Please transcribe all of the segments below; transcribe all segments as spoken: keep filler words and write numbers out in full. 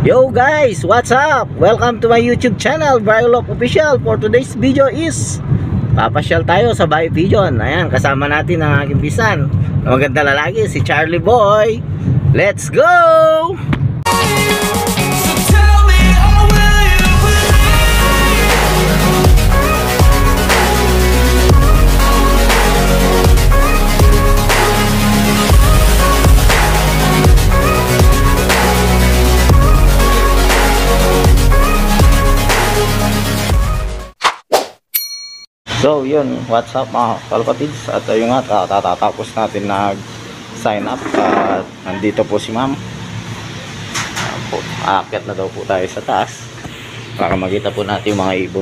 Yo guys, what's up? Welcome to my YouTube channel, Briolock Official. For today's video is papasyal tayo sa Bahay Pigeon. Ayan, kasama natin ang aking bisan na maganda lalaki, si Charlie Boy. Let's go! So yun, what's up mga kalapatids. At ayun nga, tatatapos natin nag sign up. At nandito po si ma'am. Aakyat na daw po tayo sa taas para makita po natin yung mga ibon.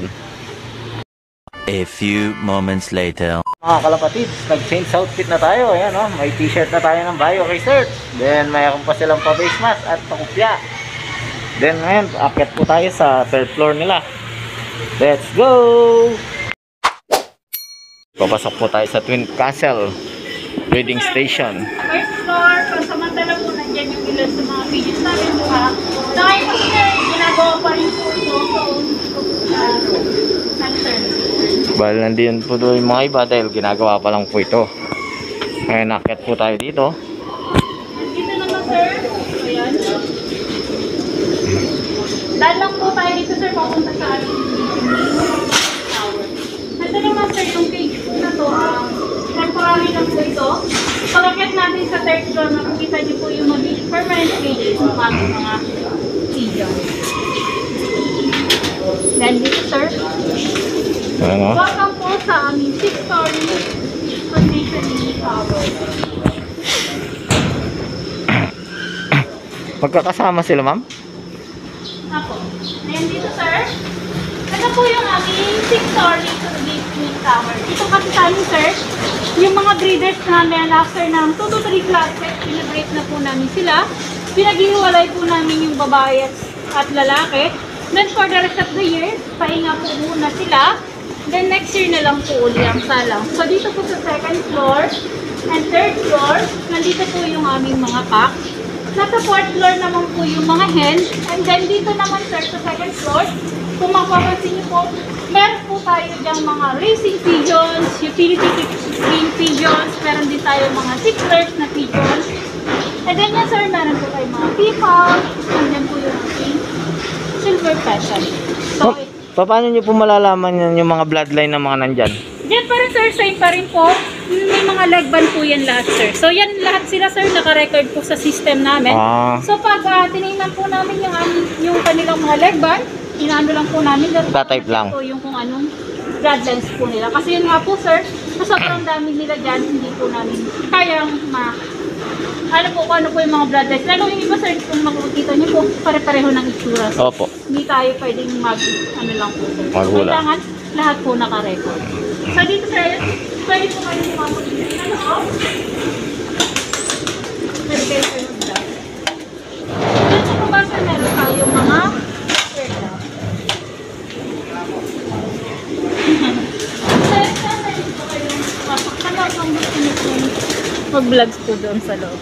A few moments later. Mga kalapatids, nag-change outfit na tayo. Ayan, oh, may t-shirt na tayo ng Bio Research. Then mayroon pa silang pa-face mask at pakupya. Then ngayon, aakyat po tayo sa third floor nila. Let's go! Papasok po tayo sa Twin Castle Breeding Station. First floor, pansamantala po nandiyan yung ilan sa mga pigeons namin po ha. Sa ngayon po sir, ginagawa pa rin po ito. So, bali nandiyan po doon yung mga iba dahil ginagawa pa lang po ito. Ngayon nakit po tayo dito. Dito naman sir. Ayan. Dahil lang po tayo dito sir, papunta sa ating tower. Ito naman sir, yung cage po na to, uh, temporary lang po ito. Pag-akit natin sa third floor, makikita niyo po yung magiging permanent cages ng aming mga pigeons. Then dito sir, Ano? welcome po sa aming six-story conditioning tower. Magkakasama sila ma'am? Ako. Then dito sir, ito po yung aming six-story conditioning tower. Ito kasi sa amin sir, yung mga breeders namin after ng two to three classes, pinabreak na po namin sila. Pinaghihiwalay po namin yung babae at lalaki. Then for the rest of the year, pahinga po muna sila. Then next year na lang po uli ang salang. So dito po sa second floor and third floor, nandito po yung aming mga pack. Nasa fourth floor naman po yung mga hen. And then dito naman sir, sa second floor, kung mapapansin niyo po, meron po tayo dyang mga racing pigeons, utility green pigeons, meron din tayo mga six-lers na pigeons. And then yan sir, meron po tayo mga peacock, and then po yung ating silver petal. So, Pa paano nyo po malalaman yan, yung mga bloodline ng mga nandyan? dyan pa rin sir, same pa rin po. May mga leg band po yan lahat sir. So yan lahat sila sir, naka-record po sa system namin. Ah. So pag uh, tinignan po namin yung, um, yung kanilang mga leg band, inaano lang po namin. Tatype lang. Po yung kung anong bloodlines po nila. Kasi yun nga po sir, sa sobrang dami nila dyan, hindi po namin kayang ma... Ano po kung ano po yung mga bloodlines. Lalo yung iba sir, kung makikita nyo po, pare-pareho ng itsura. Opo. Hindi tayo pwedeng mag... ano lang po sir. Maghula. Kailangan lahat po naka-record. So dito sir, pwede po kayo lumapot. Ano po? Pwede kayo sir mag-blood. Dito po ba sir, meron tayo mga mag-vlogs po doon sa loob.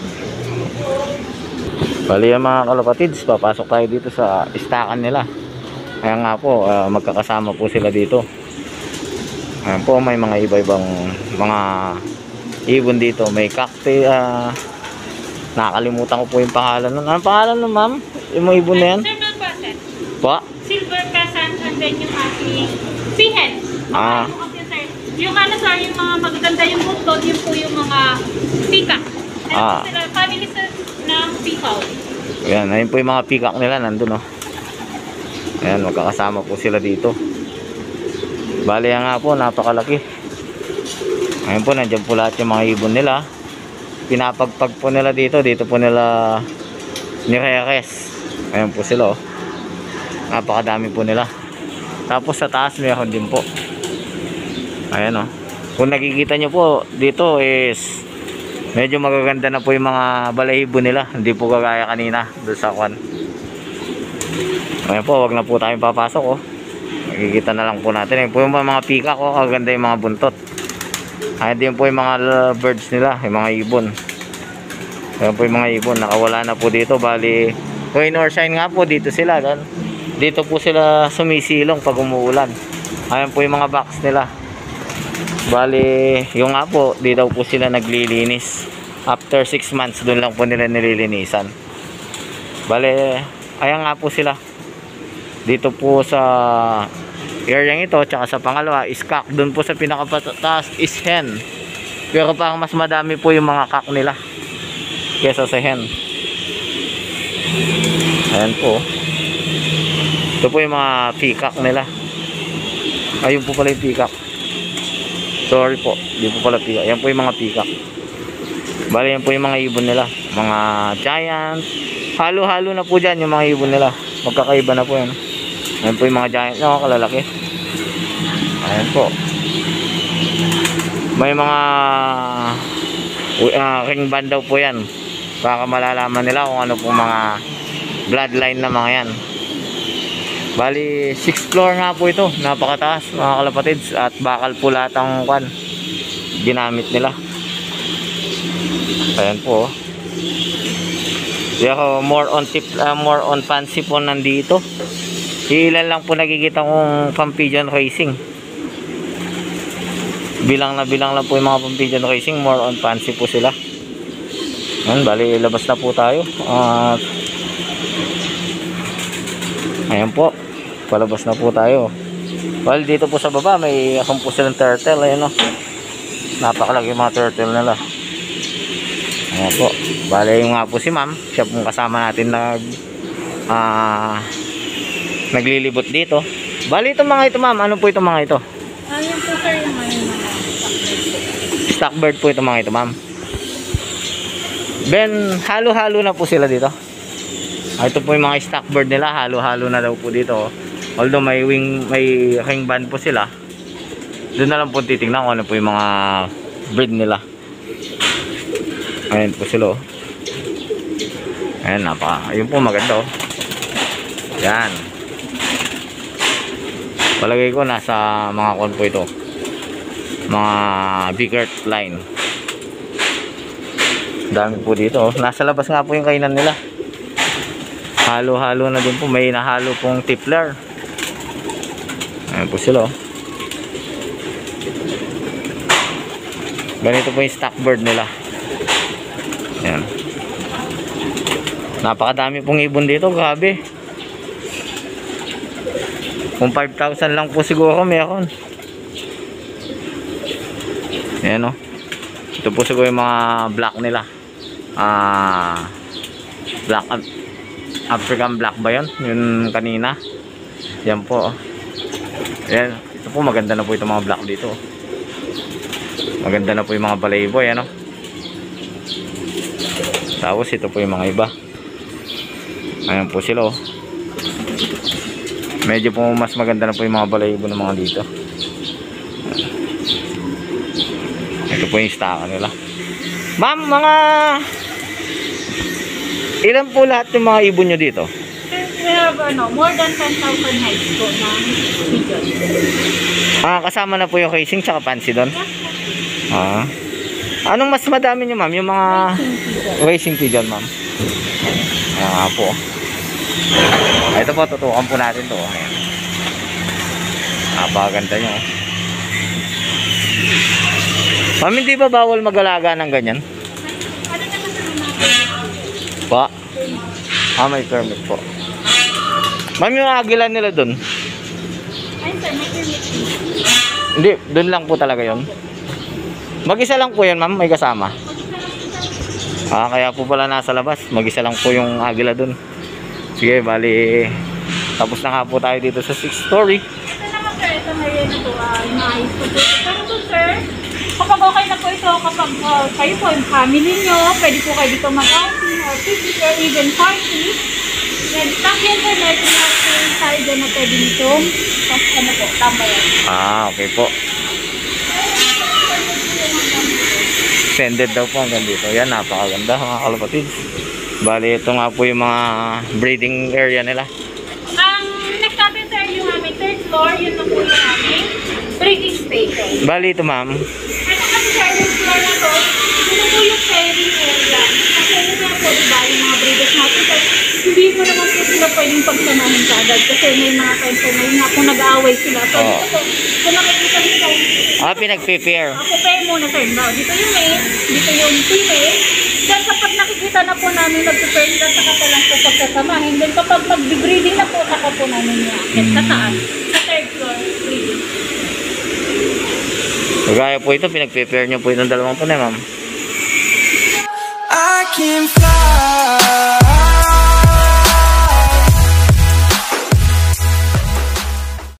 Bali yung mga kalapatids, papasok tayo dito sa istakan nila. Kaya nga po, uh, magkakasama po sila dito. Ayan po, may mga iba-ibang mga ibon dito. May cacti, uh, nakakalimutan ko po yung pangalan nun. Anong pangalan nun ma'am? Yung mga ibon na yan? Silver pheasant. Pa? Silver pheasant and then yung ating peahen. Ah. Yung ano sir, yung mga magaganda yung butlod, yun po yung mga peacock. Ayun Ah. po sila, family sir ng peacock. Ayan, ayun po yung mga peacock nila, nandun oh. Ayan, magkakasama po sila dito. Bali nga po, napakalaki. Ayun po, nandiyan po lahat yung mga ibon nila. Pinapagpag po nila dito, dito po nila nireres. Ayun po sila oh. Napakadami po nila. Tapos sa taas mayroon din po. Ayan o. Kung nakikita nyo po dito is medyo magaganda na po yung mga balahibo nila. Hindi po kagaya kanina doon sa kwan. Ayan po, wag na po tayong papasok o. Nakikita na lang po natin. Ayan po yung mga peacock o. Kaganda yung mga buntot. Ayan din po yung mga birds nila. Yung mga ibon. Ayan po yung mga ibon. Nakawala na po dito. Bali Rain or shine nga po, dito sila. Dan. Dito po sila sumisilong pag umuulan. Ayan po yung mga box nila. Bali, yung nga po, di daw po sila naglilinis. After six months, dun lang po nila nililinisan. Bali, ayan nga po sila. Dito po sa area ito, tsaka sa pangalawa is cock. Dun po sa pinakapataas is hen. Pero parang mas madami po yung mga cock nila kesa sa hen. Ayan po. Ito po yung mga peacock nila. Ayun po pala yung peacock. Sorry po, di po pala peacock. Ayan po yung mga peacock. Bali yan po yung mga ibon nila. Mga giant. Halo-halo na po dyan yung mga ibon nila. Magkakaiba na po yan. Ayan po yung mga giant na kalalaki. Ayan po. May mga uh, ring band daw po yan. Baka malalaman nila kung ano pong mga bloodline na mga yan. Bali, sixth floor nga po ito. Napakataas mga kalapatids. At bakal po lahat ang kwan ginamit nila. Ayan po. Pero more on tip, uh, more on fancy po nandito. Ilan lang po nakikita kong pang-pigeon racing. Bilang na bilang lang po yung mga pang-pigeon racing. More on fancy po sila. Ayan, bali labas na po tayo. At ayan po, palabas na po tayo. Well, dito po sa baba may akong po silang turtle. Ayan o, napakalaki yung mga turtle nila. Ayan po, bali yung nga po si ma'am, siya pong kasama natin nag uh, naglilibot dito. Bali itong mga ito ma'am, ano po itong mga ito? Ayan po sir yung mga stock bird po itong mga ito ma'am. Ben, halo-halo na po sila dito. Ah, ito po yung mga stock bird nila, halo-halo na daw po dito. Although may wing, may ring band po sila. Doon na lang po titingnan kung ano po yung mga breed nila. Ayan po sila oh. Ayan, napaka, ayun po maganda oh. Yan. Palagay ko nasa mga kon po ito. Mga bigger line. Dami po dito oh. Nasa labas nga po yung kainan nila. Halo-halo na din po. May nahalo pong tippler. Ayan po sila oh. Ganito po yung stock bird nila. Ayan. Napakadami pong ibon dito. Grabe. Kung five thousand lang po siguro meron. Ayan oh. Ito po siguro yung mga black nila. Ah, black African black ba yun? Yun kanina. Yan po. Yan. Ito po maganda na po itong mga black dito. Maganda na po yung mga balayboy. Ano? Tapos ito po yung mga iba. Ayan po sila. Oh. Medyo po mas maganda na po yung mga balaybo ng mga dito. Ito po yung staka nila. Ma'am, mga ilan po lahat yung mga ibon nyo dito? We have ano, more than ten thousand heads po ng pigeon. Ah, kasama na po yung casing tsaka fancy doon? Ah. Anong mas madami nyo ma'am? Yung mga racing pigeon ma'am? Ayan nga po. Ito po, tutukan po natin to. Ayan. Napakaganda nyo. Ma'am, hindi ba bawal mag-alaga ng ganyan? Ano naman sa mga Pa? Ah, may permit po. Ma'am, yung agilan nila dun? ayun sir, may permit. Hindi, dun lang po talaga yon. Mag-isa lang po yan ma'am, may kasama. Ah, kaya po pala nasa labas. Mag-isa lang po yung agila dun. Sige, bali. Tapos na nga po tayo dito sa sixth story. Ito naman sir, ito may na to, uh, inaayos ko po. Pero to sir, kapag okay na po ito, kapag uh, kayo po yung family nyo, pwede po kayo dito mag-outing or picnic or even party. Then, takyan sir, meron na po yung tayo dyan na pwede nito. Tapos ano po, tambayan. Ah, okay po. Extended daw po hanggang dito. Yan, napakaganda mga kalapatids. Bali, ito nga po yung mga breeding area nila. Ang next natin sir, yung aming third floor, yun na po yung aming breeding station. Bali, ito ma'am. Ito kasi sir, yung floor na to, yun na po yung pairing area. Kasi yun na po, diba, yung mga breeders natin sir, hindi mo naman po sila pwedeng pagsamahin kaagad kasi may mga times po na yun nga po nag-aaway sila. So, Oo. dito po, kung nakikita nyo, Ah, pinag-prepare. ako pair muna sir. Now, dito yung male, dito yung female. Then kapag nakikita na po namin nag-prepare nila, saka pa lang po pagsasamahin. Then kapag mag-breeding na po, saka po namin niya. Sa taas, sa third floor, breeding. Kagaya po ito, pinag-prepare nyo po itong dalawang po na, ma'am. I can fly.